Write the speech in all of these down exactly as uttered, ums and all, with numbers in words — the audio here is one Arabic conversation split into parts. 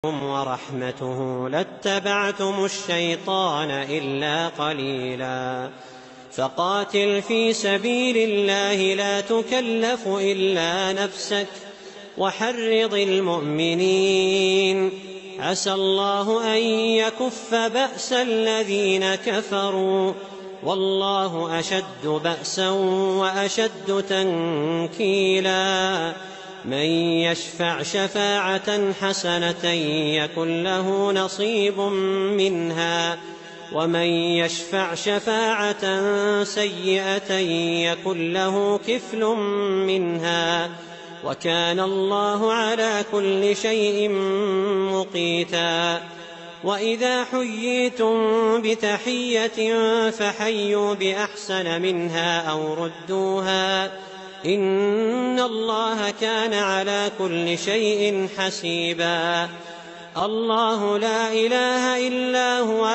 ورحمته لاتبعتم الشيطان إلا قليلا. فقاتل في سبيل الله لا تكلف إلا نفسك وحرض المؤمنين، عسى الله أن يكف بأس الذين كفروا، والله أشد بأسا وأشد تنكيلا. من يشفع شفاعة حسنة يكن له نصيب منها، ومن يشفع شفاعة سيئة يكن له كفل منها، وكان الله على كل شيء مقيتا. وإذا حييتم بتحية فحيوا بأحسن منها أو ردوها، إن الله كان على كل شيء حسيبا. الله لا إله إلا هو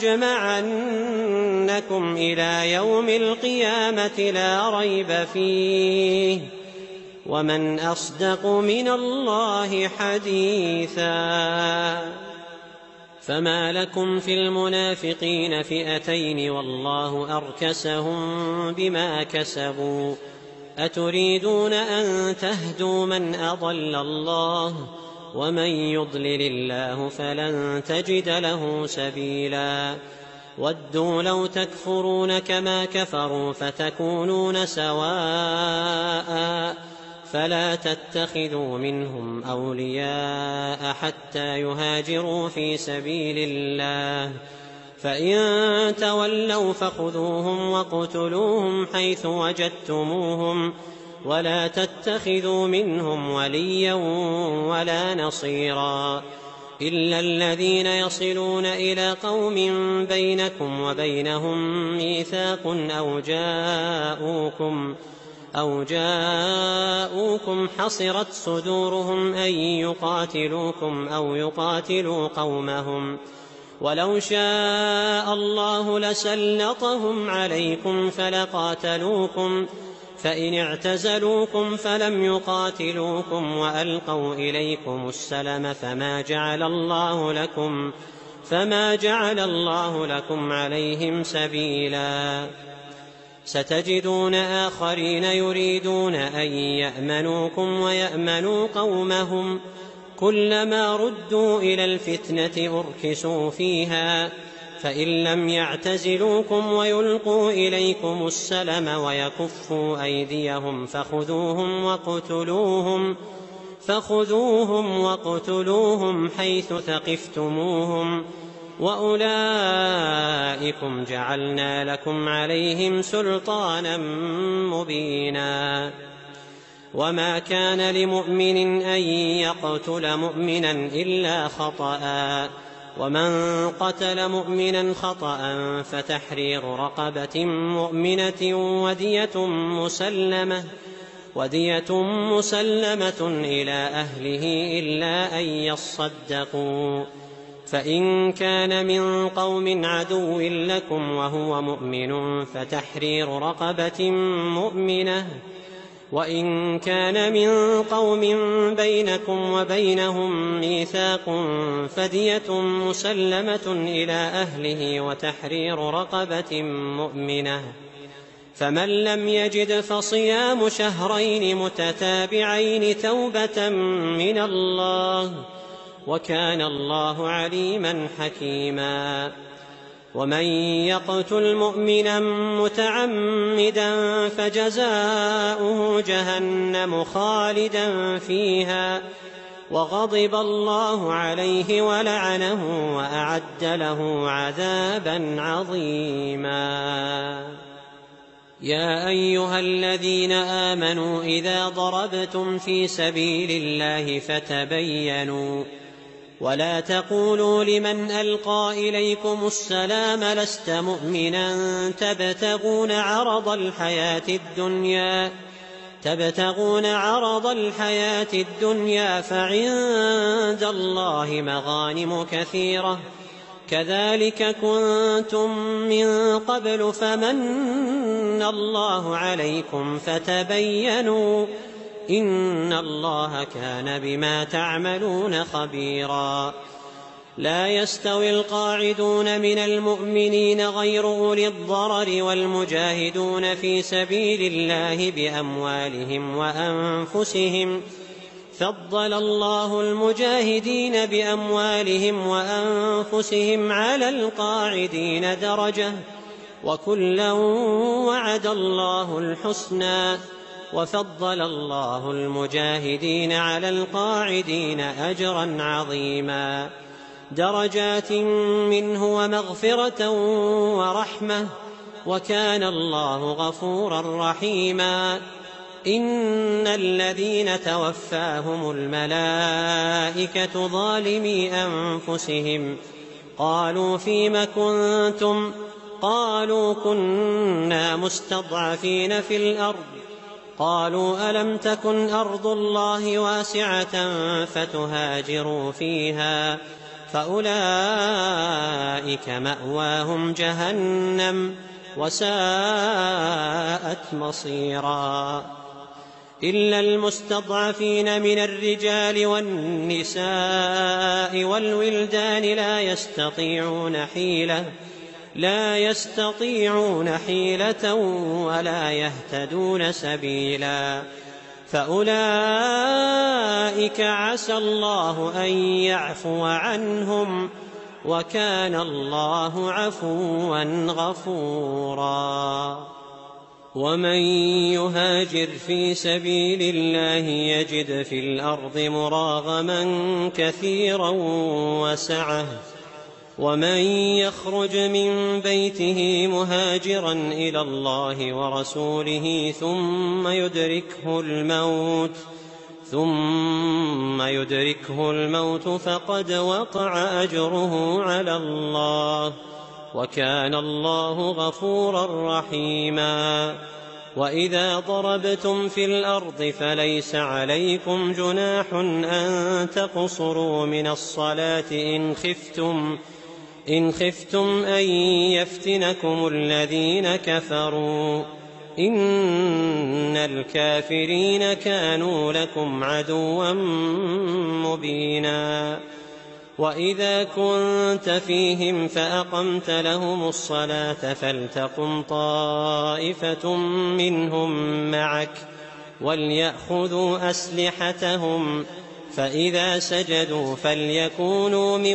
ليجمعنكم إلى يوم القيامة لا ريب فيه، ومن أصدق من الله حديثا. فما لكم في المنافقين فئتين والله أركسهم بما كسبوا، أتريدون أن تهدوا من أضل الله، ومن يضلل الله فلن تجد له سبيلا. ودوا لو تكفرون كما كفروا فتكونون سواء، فلا تتخذوا منهم أولياء حتى يهاجروا في سبيل الله، فإن تولوا فخذوهم واقتلوهم حيث وجدتموهم، ولا تتخذوا منهم وليا ولا نصيرا، إلا الذين يصلون إلى قوم بينكم وبينهم ميثاق أو جاءوكم أو جاءوكم حصرت صدورهم أن يقاتلوكم أو يقاتلوا قومهم، ولو شاء الله لسلطهم عليكم فلقاتلوكم، فإن اعتزلوكم فلم يقاتلوكم وألقوا إليكم السلم فما جعل الله لكم فما جعل الله لكم عليهم سبيلا. ستجدون آخرين يريدون أن يأمنوكم ويأمنوا قومهم، كلما ردوا إلى الفتنة أركسوا فيها، فإن لم يعتزلوكم ويلقوا إليكم السلم ويكفوا أيديهم فخذوهم وقتلوهم فخذوهم وقتلوهم حيث ثقفتموهم، وأولئكم جعلنا لكم عليهم سلطانا مبينا. وما كان لمؤمن أن يقتل مؤمنا إلا خطأ، ومن قتل مؤمنا خطأ فتحرير رقبة مؤمنة ودية مسلمة ودية مسلمة إلى أهله إلا أن يصدقوا، فإن كان من قوم عدو لكم وهو مؤمن فتحرير رقبة مؤمنة، وإن كان من قوم بينكم وبينهم ميثاق فدية مسلمة إلى أهله وتحرير رقبة مؤمنة، فمن لم يجد فصيام شهرين متتابعين توبة من الله، وكان الله عليما حكيما. ومن يقتل مؤمنا متعمدا فجزاؤه جهنم خالدا فيها، وغضب الله عليه ولعنه وأعد له عذابا عظيما. يا أيها الذين آمنوا إذا ضربتم في سبيل الله فتبينوا، ولا تقولوا لمن ألقى إليكم السلام لست مؤمنا تبتغون عرض الحياة الدنيا تبتغون عرض الحياة الدنيا فعند الله مغانم كثيرة، كذلك كنتم من قبل فمن الله عليكم فتبينوا، إن الله كان بما تعملون خبيرا. لا يستوي القاعدون من المؤمنين غير أولي الضرر والمجاهدون في سبيل الله بأموالهم وأنفسهم، فضل الله المجاهدين بأموالهم وأنفسهم على القاعدين درجة، وكلا وعد الله الحسنى، وفضل الله المجاهدين على القاعدين أجرا عظيما، درجات منه ومغفرة ورحمة، وكان الله غفورا رحيما. إن الذين توفاهم الملائكة ظالمي أنفسهم قالوا فيم كنتم؟ قالوا كنا مستضعفين في الأرض. قالوا ألم تكن أرض الله واسعة فتهاجروا فيها، فأولئك مأواهم جهنم وساءت مصيرا. إلا المستضعفين من الرجال والنساء والولدان لا يستطيعون حيلة لا يستطيعون حيلة ولا يهتدون سبيلا، فأولئك عسى الله أن يعفو عنهم، وكان الله عفوا غفورا. ومن يهاجر في سبيل الله يجد في الأرض مراغما كثيرا وسعة، ومن يخرج من بيته مهاجرا إلى الله ورسوله ثم يدركه الموت ثم يدركه الموت فقد وقع أجره على الله، وكان الله غفورا رحيما. وإذا ضربتم في الأرض فليس عليكم جناح أن تقصروا من الصلاة إن خفتم إن خفتم أن يفتنكم الذين كفروا، إن الكافرين كانوا لكم عدوا مبينا. وإذا كنت فيهم فأقمت لهم الصلاة فلتقم طائفة منهم معك وليأخذوا أسلحتهم، فإذا سجدوا فليكونوا من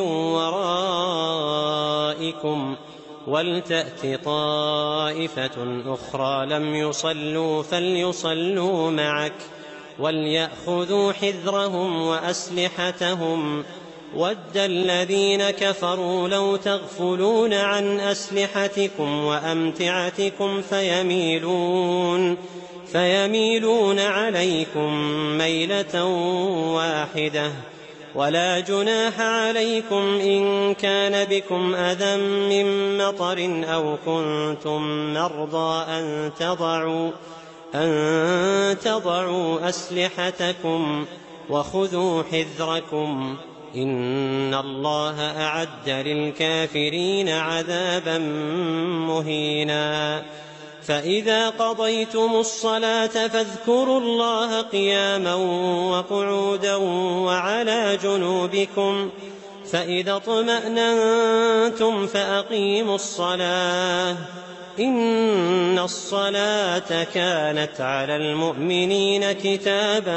ورائكم ولتأت طائفة أخرى لم يصلوا فليصلوا معك وليأخذوا حذرهم وأسلحتهم. ود الذين كفروا لو تغفلون عن أسلحتكم وأمتعتكم فيميلون فيميلون عليكم ميلة واحدة. ولا جناح عليكم إن كان بكم أذى من مطر أو كنتم مرضى أن تضعوا أن تضعوا أسلحتكم وخذوا حذركم، إن الله أعد للكافرين عذابا مهينا. فإذا قضيتم الصلاة فاذكروا الله قياما وقعودا وعلى جنوبكم، فإذا اطمأننتم فأقيموا الصلاة، إن الصلاة كانت على المؤمنين كتابا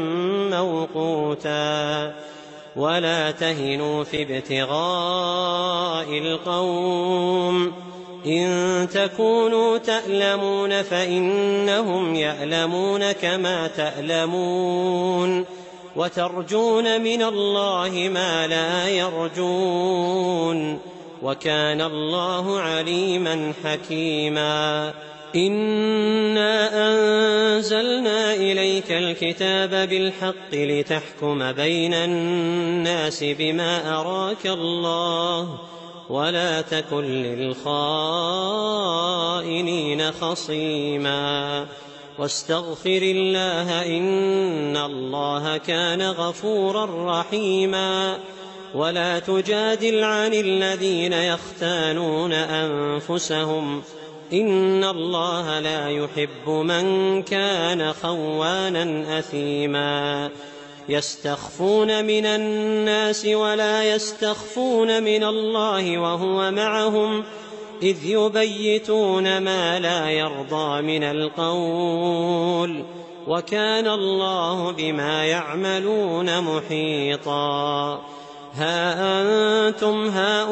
موقوتا. ولا تهنوا في ابتغاء القوم، إن تكونوا تألمون فإنهم يألمون كما تألمون، وترجون من الله ما لا يرجون، وكان الله عليما حكيما. إنا أنزلنا إليك الكتاب بالحق لتحكم بين الناس بما أراك الله، ولا تكن للخائنين خصيما، واستغفر الله إن الله كان غفورا رحيما. ولا تجادل عن الذين يختانون أنفسهم إن الله لا يحب من كان خوانا أثيما يستخفون من الناس ولا يستخفون من الله وهو معهم إذ يبيتون ما لا يرضى من القول وكان الله بما يعملون محيطا ها أنتم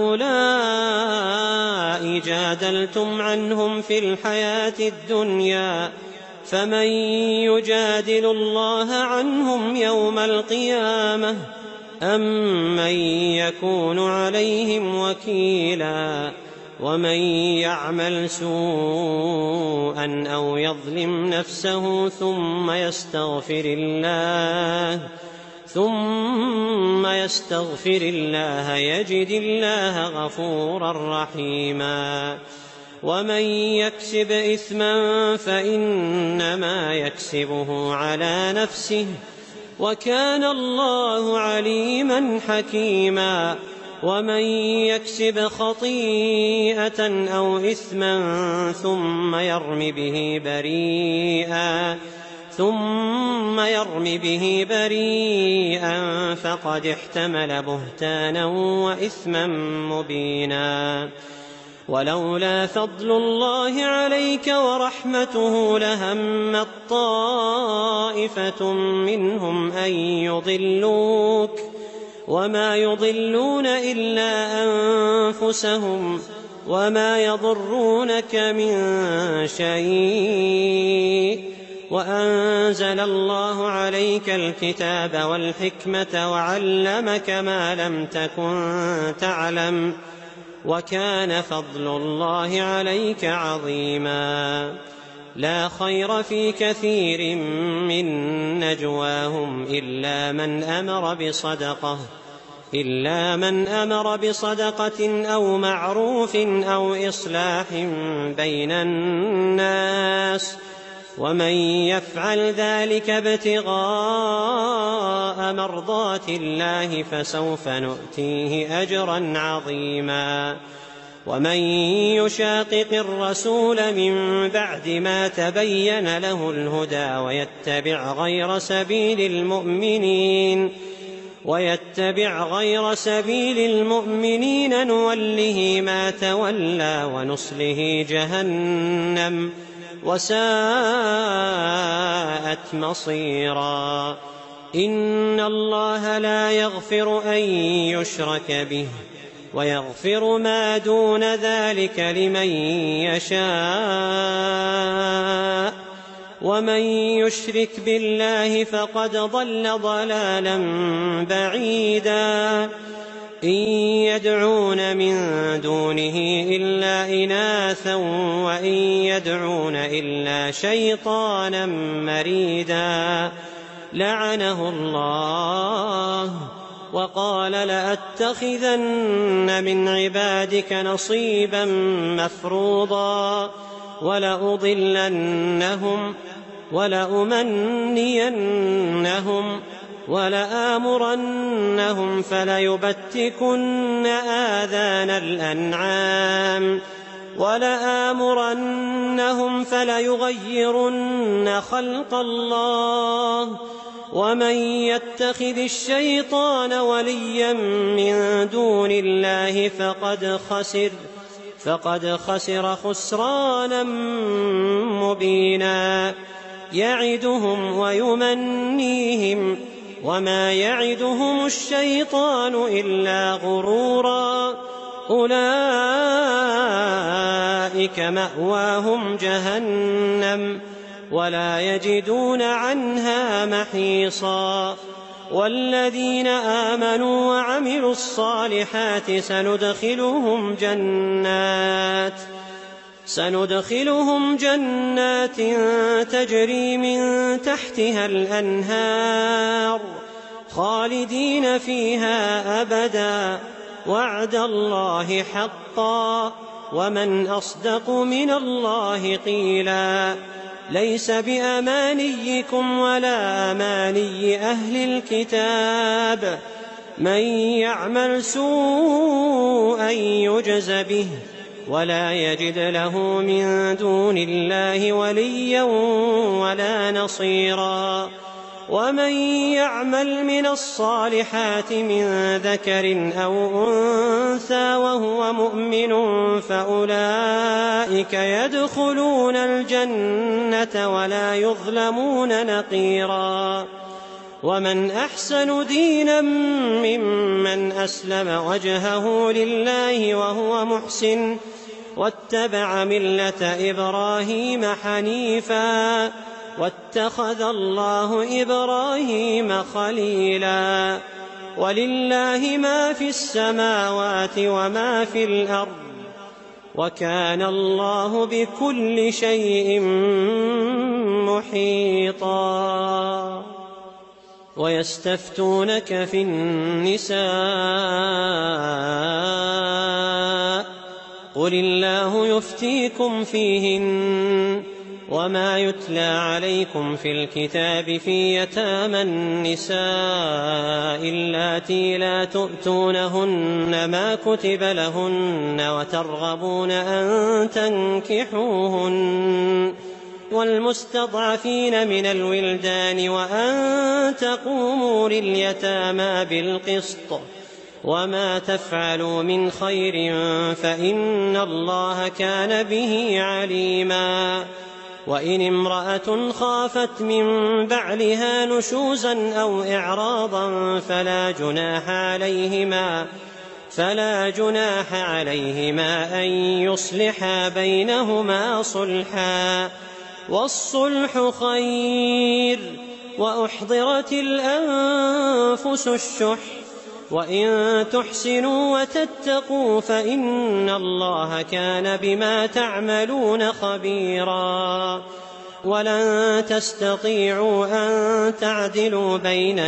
هؤلاء جادلتم عنهم في الحياة الدنيا فمن يجادل الله عنهم يوم القيامة أم من يكون عليهم وكيلا ومن يعمل سوءا أو يظلم نفسه ثم يستغفر الله ثم يستغفر الله يجد الله غفورا رحيما ومن يكسب إثما فإنما يكسبه على نفسه وكان الله عليما حكيما ومن يكسب خطيئة أو إثما ثم يرم به بريئا ثم يرم به بريئا فقد احتمل بهتانا وإثما مبينا ولولا فضل الله عليك ورحمته لهمت طائفة منهم أن يضلوك وما يضلون إلا أنفسهم وما يضرونك من شيء وأنزل الله عليك الكتاب والحكمة وعلمك ما لم تكن تعلم وكان فضل الله عليك عظيما لا خير في كثير من نجواهم إلا من أمر بصدقة إلا من أمر بصدقة أو معروف أو إصلاح بين الناس ومن يفعل ذلك ابتغاء مرضات الله فسوف نؤتيه أجرا عظيما ومن يشاقق الرسول من بعد ما تبين له الهدى ويتبع غير سبيل المؤمنين ويتبع غير سبيل المؤمنين نوله ما تولى ونصله جهنم وساءت مصيرا إن الله لا يغفر أن يشرك به ويغفر ما دون ذلك لمن يشاء ومن يشرك بالله فقد ضل ضلالا بعيدا إن يدعون من دونه إلا إناثا وإن يدعون إلا شيطانا مريدا لعنه الله وقال لأتخذن من عبادك نصيبا مفروضا ولأضلنهم ولأمنينهم ولآمرنهم فليبتكن آذان الأنعام ولآمرنهم فليغيرن خلق الله ومن يتخذ الشيطان وليا من دون الله فقد خسر فقد خسر خسرانا مبينا يعدهم ويمنيهم وما يعدهم الشيطان إلا غرورا أولئك مأواهم جهنم ولا يجدون عنها محيصا والذين آمنوا وعملوا الصالحات سندخلهم جنات سندخلهم جنات تجري من تحتها الأنهار خالدين فيها أبدا وعد الله حقا ومن أصدق من الله قيلا ليس بأمانيكم ولا أماني أهل الكتاب من يعمل سوءا يجز به ولا يجد له من دون الله وليا ولا نصيرا. ومن يعمل من الصالحات من ذكر أو أنثى وهو مؤمن فأولئك يدخلون الجنة ولا يظلمون نقيرا. ومن أحسن دينا ممن أسلم وجهه لله وهو محسن واتبع ملة إبراهيم حنيفا واتخذ الله إبراهيم خليلا. ولله ما في السماوات وما في الأرض وكان الله بكل شيء محيطا. ويستفتونك في النساء قل الله يفتيكم فيهن وما يتلى عليكم في الكتاب في يتامى النساء اللاتي لا تؤتونهن ما كتب لهن وترغبون أن تنكحوهن والمستضعفين من الولدان وأن تقوموا لليتامى بالقسط وما تفعلوا من خير فإن الله كان به عليما. وإن امرأة خافت من بعلها نشوزا أو إعراضا فلا جناح عليهما فلا جناح عليهما أن يصلحا بينهما صلحا والصلح خير. وأحضرت الأنفس الشح وإن تحسنوا وتتقوا فإن الله كان بما تعملون خبيرا. ولن تستطيعوا أن تعدلوا بين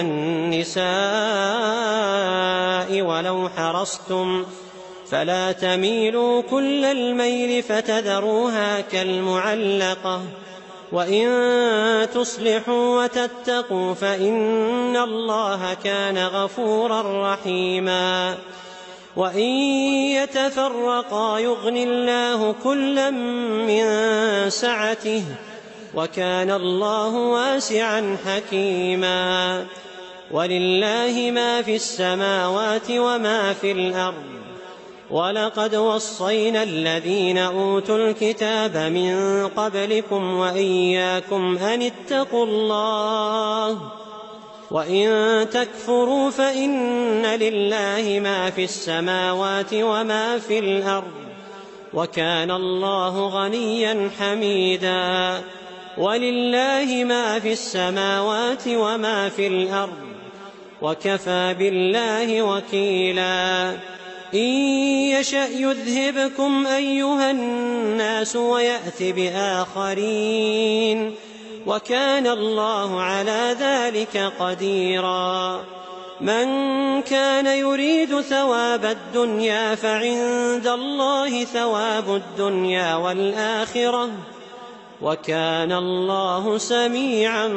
النساء ولو حرصتم فلا تميلوا كل الميل فتذروها كالمعلقة. وإن تصلحوا وتتقوا فإن الله كان غفورا رحيما. وإن يتفرقا يغن الله كلا من سعته وكان الله واسعا حكيما. ولله ما في السماوات وما في الأرض. ولقد وصينا الذين أوتوا الكتاب من قبلكم وإياكم أن اتقوا الله وإن تكفروا فإن لله ما في السماوات وما في الأرض وكان الله غنيا حميدا. ولله ما في السماوات وما في الأرض وكفى بالله وكيلا. إن يشأ يذهبكم أيها الناس ويأت بآخرين وكان الله على ذلك قديرا. من كان يريد ثواب الدنيا فعند الله ثواب الدنيا والآخرة وكان الله سميعا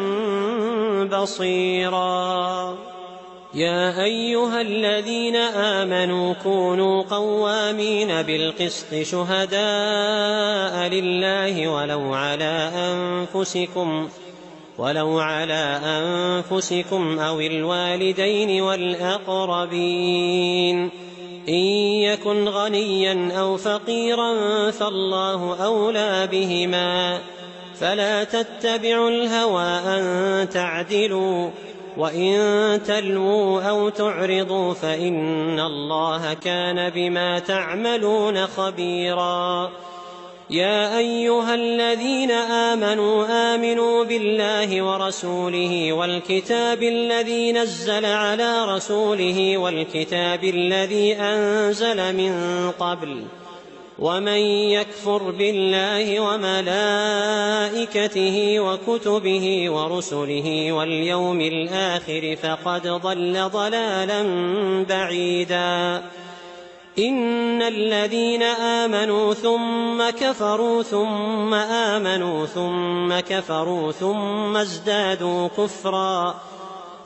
بصيرا. يا أيها الذين آمنوا كونوا قوامين بالقسط شهداء لله ولو على أنفسكم ولو على أنفسكم أو الوالدين والأقربين إن يكن غنيا أو فقيرا فالله أولى بهما فلا تتبعوا الهوى أن تعدلوا وإن تلووا أو تعرضوا فإن الله كان بما تعملون خبيرا. يا أيها الذين آمنوا آمنوا بالله ورسوله والكتاب الذي نزل على رسوله والكتاب الذي أنزل من قبل ومن يكفر بالله وملائكته وكتبه ورسله واليوم الآخر فقد ضل ضلالا بعيدا. إن الذين آمنوا ثم كفروا ثم آمنوا ثم كفروا ثم ازدادوا كفرا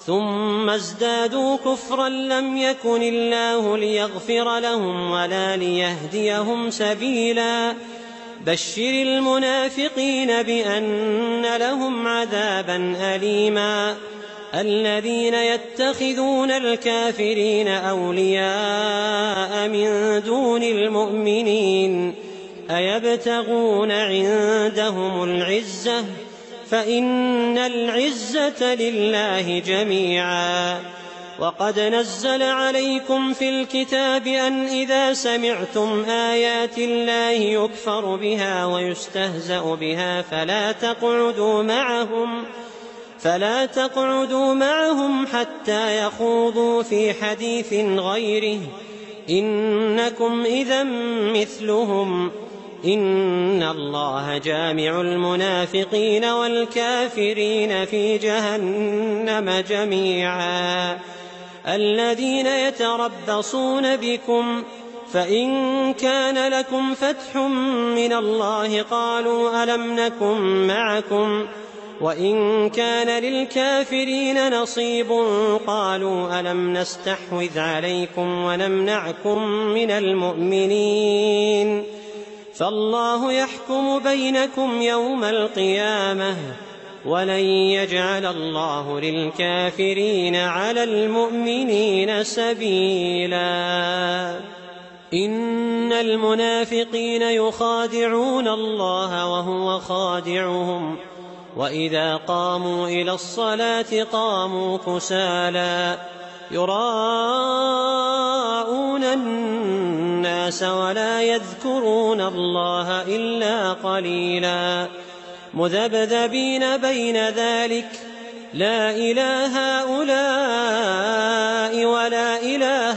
ثم ازدادوا كفرا لم يكن الله ليغفر لهم ولا ليهديهم سبيلا بشر المنافقين بأن لهم عذابا أليما الذين يتخذون الكافرين أولياء من دون المؤمنين أيبتغون عندهم العزة فإن العزة لله جميعا وقد نزل عليكم في الكتاب أن إذا سمعتم آيات الله يكفر بها ويستهزأ بها فلا تقعدوا معهم فلا تقعدوا معهم حتى يخوضوا في حديث غيره إنكم إذا مثلهم إن الله جامع المنافقين والكافرين في جهنم جميعا الذين يتربصون بكم فإن كان لكم فتح من الله قالوا ألم نكن معكم وإن كان للكافرين نصيب قالوا ألم نستحوذ عليكم ونمنعكم من المؤمنين فالله يحكم بينكم يوم القيامة ولن يجعل الله للكافرين على المؤمنين سبيلا إن المنافقين يخادعون الله وهو خادعهم وإذا قاموا إلى الصلاة قاموا كسالى يراءون الناس ولا يذكرون الله إلا قليلا مذبذبين بين ذلك لا إلى هؤلاء ولا إلى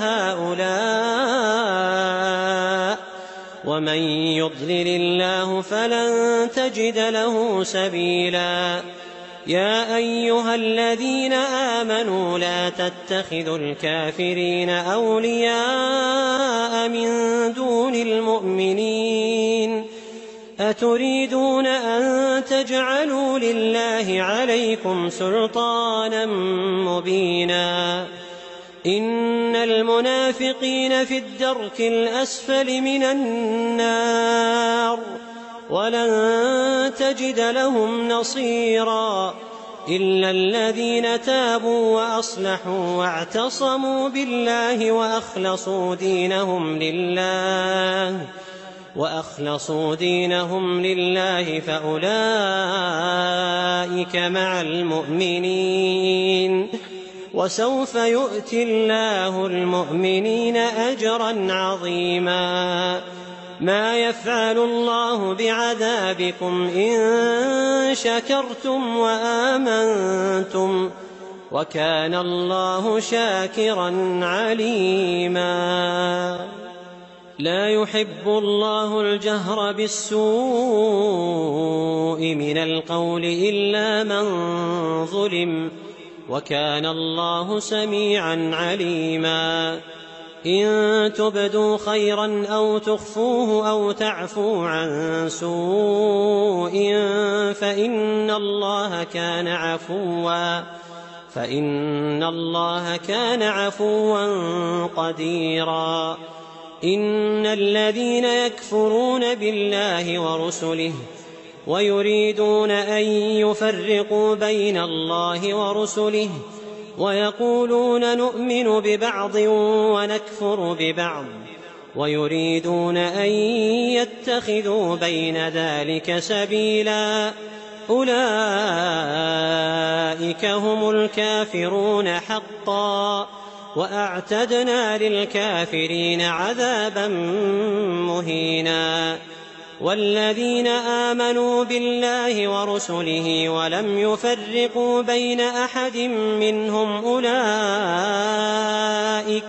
هؤلاء ومن يضلل الله فلن تجد له سبيلا يا أيها الذين آمنوا لا تتخذوا الكافرين أولياء من دون المؤمنين أتريدون أن تجعلوا لله عليكم سلطانا مبينا إن المنافقين في الدرك الأسفل من النار ولن تجد لهم نصيرا إلا الذين تابوا وأصلحوا واعتصموا بالله وأخلصوا دينهم لله وأخلصوا دينهم لله فأولئك مع المؤمنين وسوف يؤتي الله المؤمنين أجرا عظيما ما يفعل الله بعذابكم إن شكرتم وآمنتم وكان الله شاكرا عليما لا يحب الله الجهر بالسوء من القول إلا من ظلم وكان الله سميعا عليما إن تبدوا خيرا أو تخفوه أو تعفوا عن سوء فإن الله كان عفوا فإن الله كان عفوا قديرا إن الذين يكفرون بالله ورسله ويريدون أن يفرقوا بين الله ورسله ويقولون نؤمن ببعض ونكفر ببعض ويريدون أن يتخذوا بين ذلك سبيلا أولئك هم الكافرون حقا وأعتدنا للكافرين عذابا مهينا والذين آمنوا بالله ورسله ولم يفرقوا بين أحد منهم أولئك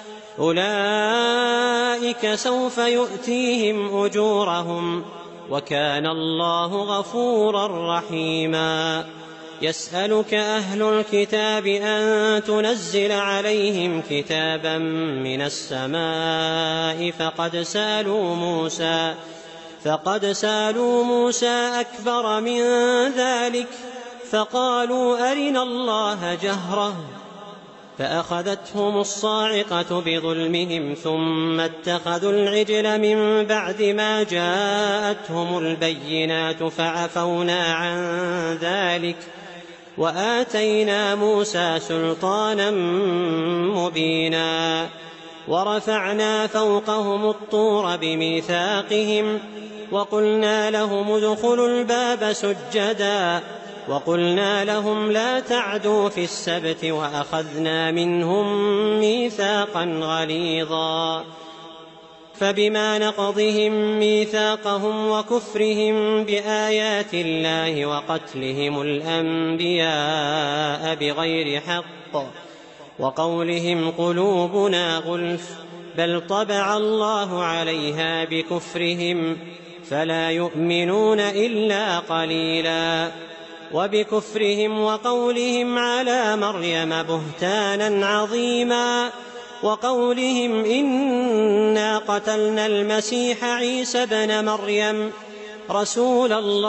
أولئك سوف يؤتيهم أجورهم وكان الله غفورا رحيما يسألك أهل الكتاب أن تنزل عليهم كتابا من السماء فقد سألوا موسى فقد سألوا موسى أكبر من ذلك فقالوا أرنا الله جهرة فأخذتهم الصاعقة بظلمهم ثم اتخذوا العجل من بعد ما جاءتهم البينات فعفونا عن ذلك وآتينا موسى سلطانا مبينا ورفعنا فوقهم الطور بميثاقهم وقلنا لهم ادخلوا الباب سجدا وقلنا لهم لا تعدوا في السبت وأخذنا منهم ميثاقا غليظا فبما نقضهم ميثاقهم وكفرهم بآيات الله وقتلهم الأنبياء بغير حق وقولهم قلوبنا غلف بل طبع الله عليها بكفرهم فلا يؤمنون إلا قليلا وبكفرهم وقولهم على مريم بهتانا عظيما وقولهم إنا قتلنا المسيح عيسى بن مريم رسول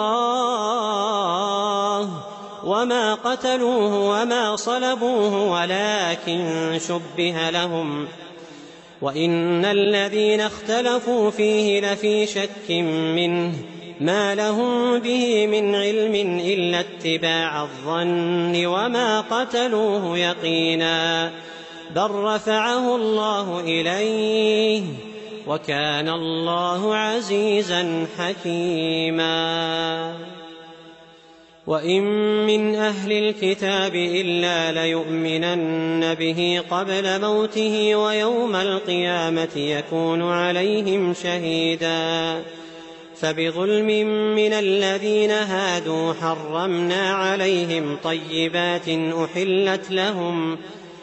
الله وما قتلوه وما صلبوه ولكن شبه لهم وإن الذين اختلفوا فيه لفي شك منه ما لهم به من علم إلا اتباع الظن وما قتلوه يقينا بل رفعه الله إليه وكان الله عزيزا حكيما وإن من أهل الكتاب إلا ليؤمنن به قبل موته ويوم القيامة يكون عليهم شهيدا فبظلم من الذين هادوا حرمنا عليهم طيبات أحلت لهم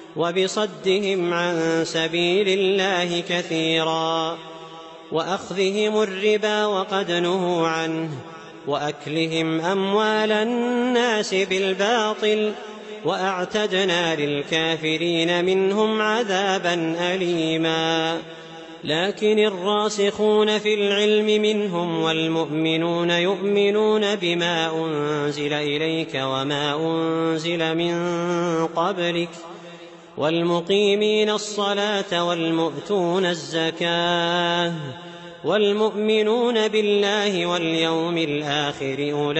وبصدهم عن سبيل الله كثيرا وأخذهم الربا وقد نهوا عنه وأكلهم أموال الناس بالباطل وأعتدنا للكافرين منهم عذابا أليما لكن الراسخون في العلم منهم والمؤمنون يؤمنون بما أنزل إليك وما أنزل من قبلك والمقيمين الصلاة والمؤتون الزكاة والمؤمنون بالله واليوم الآخر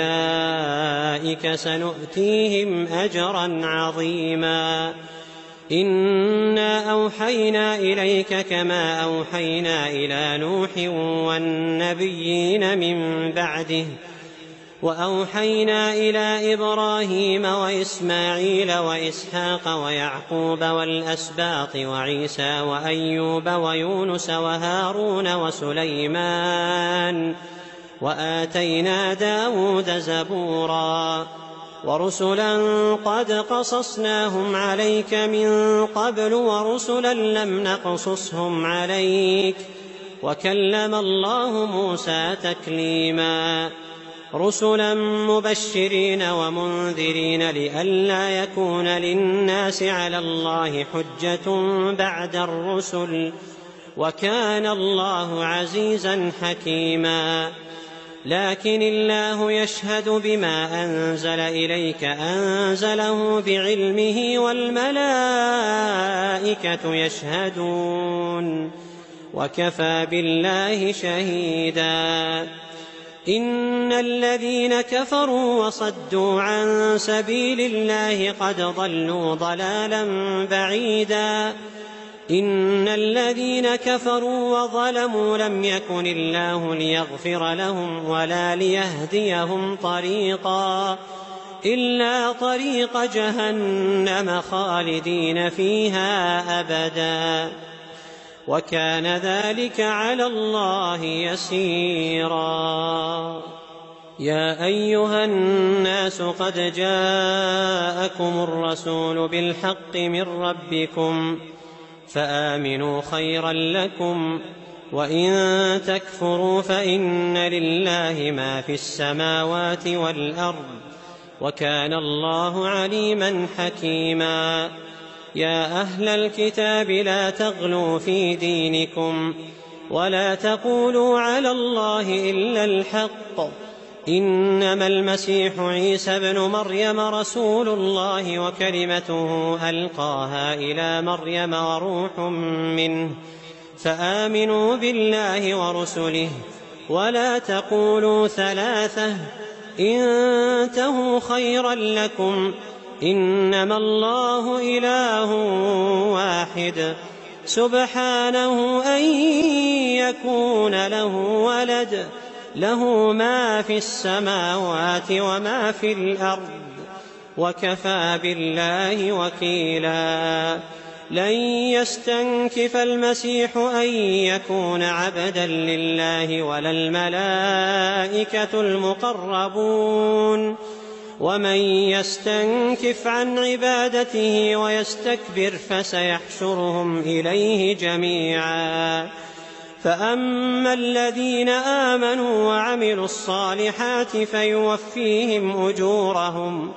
أولئك سنؤتيهم أجرا عظيما إنا أوحينا إليك كما أوحينا إلى نوح والنبيين من بعده وأوحينا إلى إبراهيم وإسماعيل وإسحاق ويعقوب والأسباط وعيسى وأيوب ويونس وهارون وسليمان وآتينا داود زبورا ورسلا قد قصصناهم عليك من قبل ورسلا لم نقصصهم عليك وكلم الله موسى تكليما رسلا مبشرين ومنذرين لئلا يكون للناس على الله حجة بعد الرسل وكان الله عزيزا حكيما لكن الله يشهد بما أنزل إليك أنزله بعلمه والملائكة يشهدون وكفى بالله شهيدا إن الذين كفروا وصدوا عن سبيل الله قد ضلوا ضلالا بعيدا إن الذين كفروا وظلموا لم يكن الله ليغفر لهم ولا ليهديهم طريقا إلا طريق جهنم خالدين فيها أبدا وكان ذلك على الله يسيرا يا أيها الناس قد جاءكم الرسول بالحق من ربكم فآمنوا خيرا لكم وإن تكفروا فإن لله ما في السماوات والأرض وكان الله عليما حكيما يا أهل الكتاب لا تغلوا في دينكم ولا تقولوا على الله إلا الحق إنما المسيح عيسى ابن مريم رسول الله وكلمته ألقاها إلى مريم وروح منه، فآمنوا بالله ورسله ولا تقولوا ثلاثة، انتهوا خيرا لكم، إنما الله إله واحد سبحانه أن يكون له ولد، له ما في السماوات وما في الأرض، وكفى بالله وكيلا. لن يستنكف المسيح أن يكون عبدا لله ولا الملائكة المقربون، ومن يستنكف عن عبادته ويستكبر فسيحشرهم إليه جميعا. فأما الذين آمنوا وعملوا الصالحات فيوفيهم أجورهم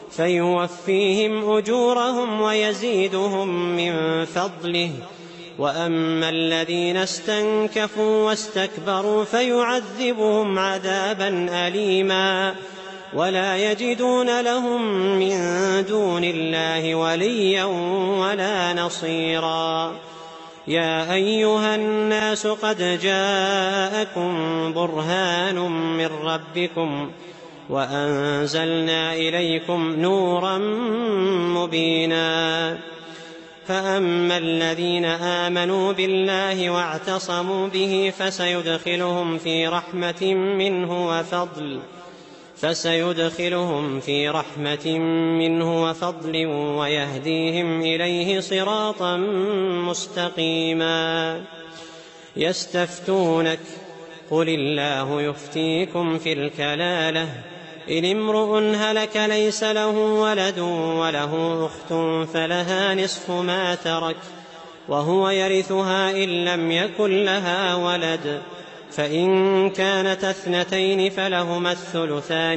فيوفيهم أجورهم ويزيدهم من فضله، وأما الذين استنكفوا واستكبروا فيعذبهم عذابا أليما، ولا يجدون لهم من دون الله وليا ولا نصيرا. يا أيها الناس قد جاءكم برهان من ربكم وأنزلنا إليكم نورا مبينا. فأما الذين آمنوا بالله واعتصموا به فسيدخلهم في رحمة منه وفضل فسيدخلهم في رحمة منه وفضل ويهديهم إليه صراطا مستقيما. يستفتونك قل الله يفتيكم في الكلالة، إن امرؤ هلك ليس له ولد وله أخت فلها نصف ما ترك وهو يرثها إن لم يكن لها ولد، فإن كانت اثنتين فلهما الثلثان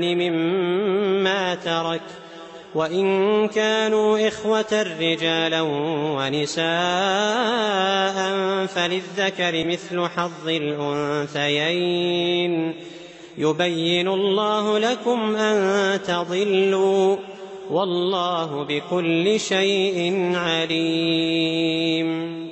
مما ترك، وإن كانوا إخوة رجالا ونساء فللذكر مثل حظ الأنثيين، يبين الله لكم أن تضلوا، والله بكل شيء عليم.